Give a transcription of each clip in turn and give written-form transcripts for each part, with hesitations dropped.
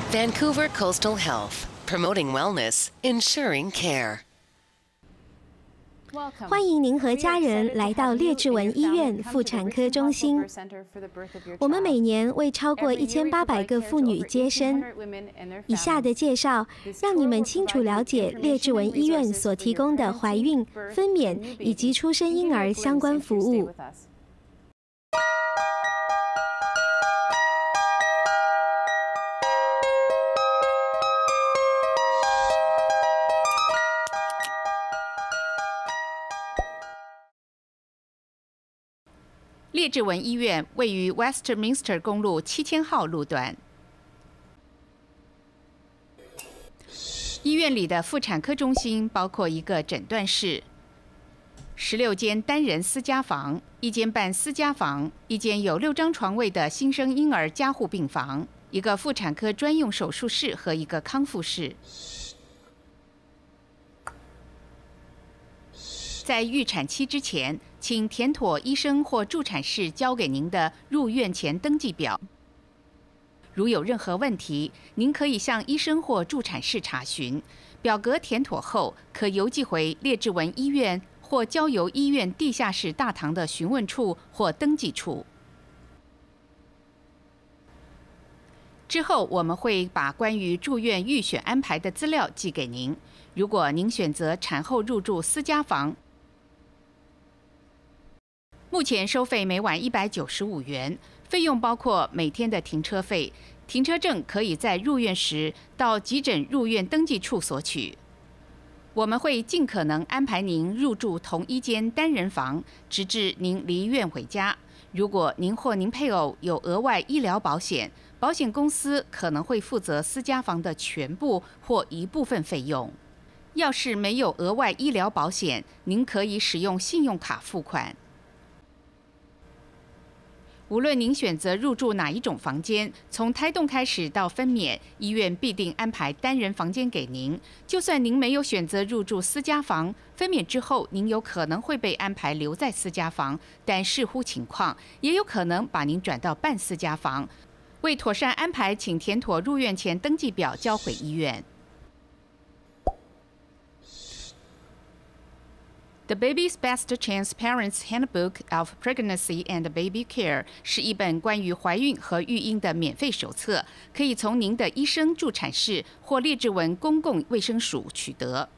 Vancouver Coastal Health, promoting wellness, ensuring care. 欢迎您和家人来到列治文医院妇产科中心。我们每年为超过1800个妇女接生。以下的介绍让你们清楚了解列治文医院所提供的怀孕、分娩以及出生婴儿相关服务。 列治文医院位于 Westminster 公路7000号路段。医院里的妇产科中心包括一个诊断室、16间单人私家房、1间半私家房、1间有6张床位的新生婴儿加护病房、一个妇产科专用手术室和一个康复室。在预产期之前，请填妥医生或助产士交给您的入院前登记表。如有任何问题，您可以向医生或助产士查询。表格填妥后，可邮寄回列治文医院或交由医院地下室大堂的询问处或登记处。之后，我们会把关于住院预选安排的资料寄给您。如果您选择产后入住私家房，目前收费每晚195元，费用包括每天的停车费。停车证可以在入院时到急诊入院登记处索取。我们会尽可能安排您入住同一间单人房，直至您离院回家。如果您或您配偶有额外医疗保险，保险公司可能会负责私家房的全部或一部分费用。要是没有额外医疗保险，您可以使用信用卡付款。无论您选择入住哪一种房间，从胎动开始到分娩，医院必定安排单人房间给您。就算您没有选择入住私家房，分娩之后您有可能会被安排留在私家房，但视乎情况，也有可能把您转到半私家房。为妥善安排，请填妥入院前登记表交回医院。The Baby's Best Chance Parents Handbook of Pregnancy and Baby Care 是一本关于怀孕和育婴的免费手册，可以从您的医生、助产士或列治文公共卫生署取得。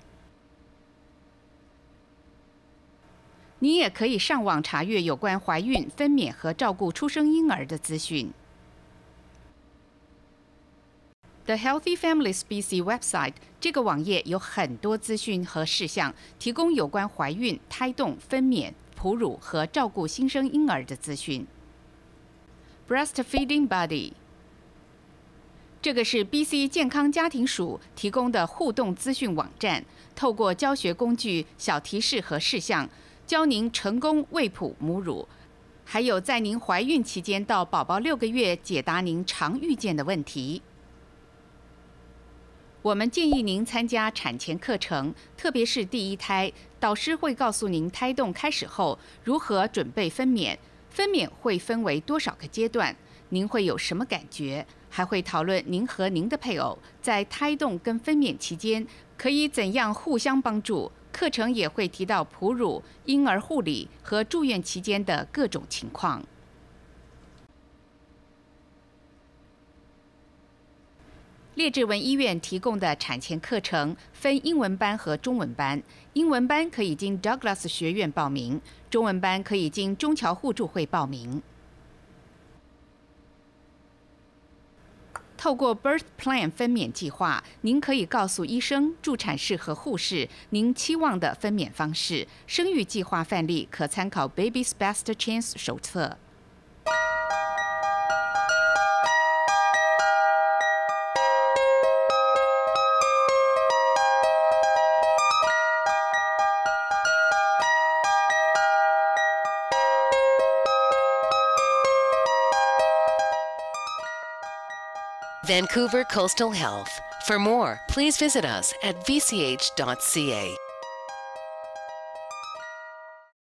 你也可以上网查阅有关怀孕、分娩和照顾出生婴儿的资讯。The Healthy Families BC website 这个网页有很多资讯和事项，提供有关怀孕、胎动、分娩、哺乳和照顾新生婴儿的资讯。Breastfeeding Buddy 这个是 BC 健康家庭署提供的互动资讯网站，透过教学工具、小提示和事项，教您成功喂哺母乳，还有在您怀孕期间到宝宝6个月解答您常遇见的问题。我们建议您参加产前课程，特别是第一胎，导师会告诉您胎动开始后如何准备分娩，分娩会分为多少个阶段，您会有什么感觉，还会讨论您和您的配偶在胎动跟分娩期间可以怎样互相帮助。课程也会提到哺乳、婴儿护理和住院期间的各种情况。列治文医院提供的产前课程分英文班和中文班。英文班可以经 Douglas 学院报名，中文班可以经中侨互助会报名。透过 Birth Plan 分娩计划，您可以告诉医生、助产士和护士您期望的分娩方式。生育计划范例可参考 Baby's Best Chance 手册。 Vancouver Coastal Health. For more, please visit us at vch.ca.